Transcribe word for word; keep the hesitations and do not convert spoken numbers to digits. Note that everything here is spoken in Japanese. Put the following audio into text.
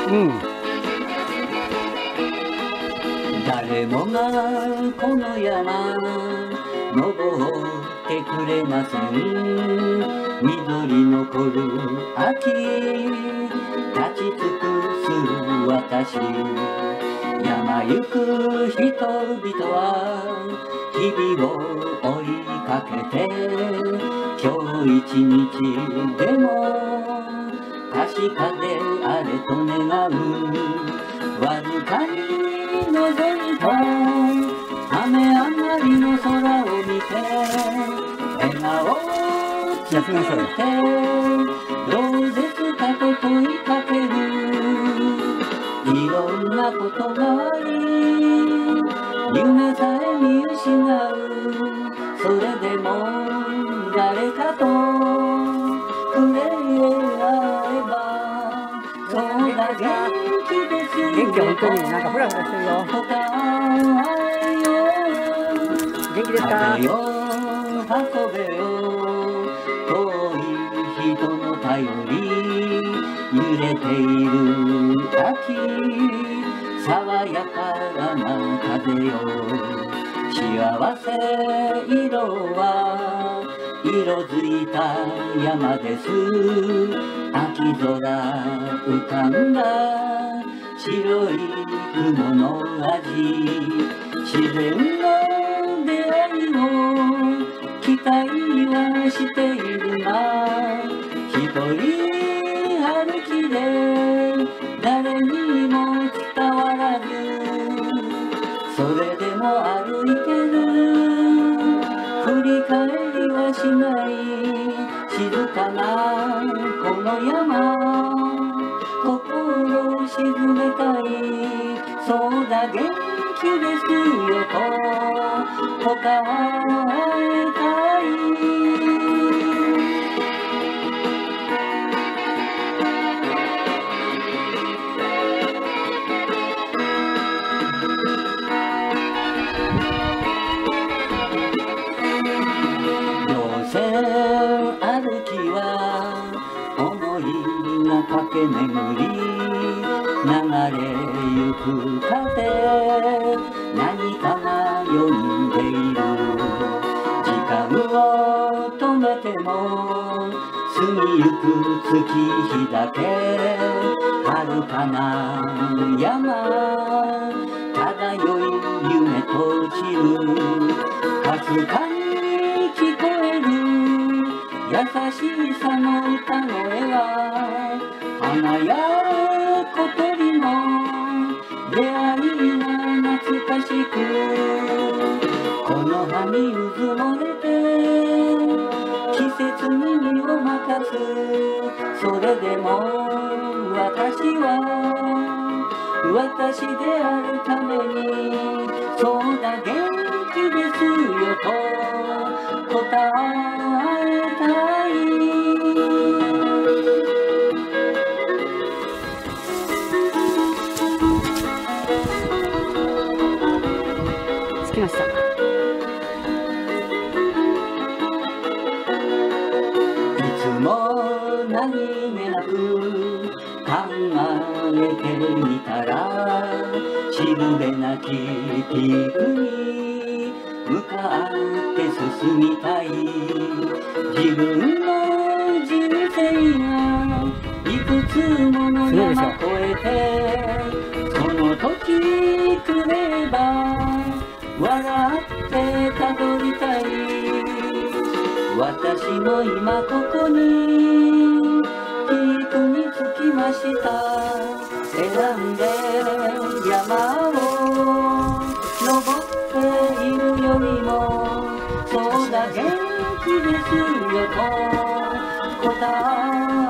うん、 誰もがこの山登ってくれません。緑残る秋立ち尽くす私、山行く人々は日々を追いかけて、今日一日でも確かであれと願う。わずかに覗いた雨上がりの空を見て、笑顔をつけてどうですかと問いかける。いろんなことがあり夢さえ見失う。それでも誰かと触れ合えばそうだ元気ですよ。 元気、本当になんかフラフラしてるよ。元気ですか？ 運べよ運べよ遠い人の頼り、揺れている秋爽やかな風よ。幸せ色は色づいた山です。秋空浮かんだ白い雲の味、自然の出会いを期待はしているが、一人歩きで誰にも伝わらず、それでも歩いてる。振り返りはしない静かなこの山、心を沈めたい。そうだ元気ですよと答えたい。稜線歩きは思いが駆け巡り、流れゆく風何かが呼んでいる。時間を止めても過ぎゆく月日だけ、遥かな山漂い夢と散る。かすかに聞こえる優しさの歌声は、花や小鳥の出会いが懐かしく、この葉にうずもれて季節に身を任す。それでも私は私であるために、そうだ元気ですよと答えたい。 着きました。 いつも何気なく考えてみたら、しるべなきピークに向かって進みたい。自分の人生がいくつもの山越えて、その時来れば笑ってたどりたい。私も今ここにピークに着きました。選んで山を登っているよりも、そうだ元気ですよと答え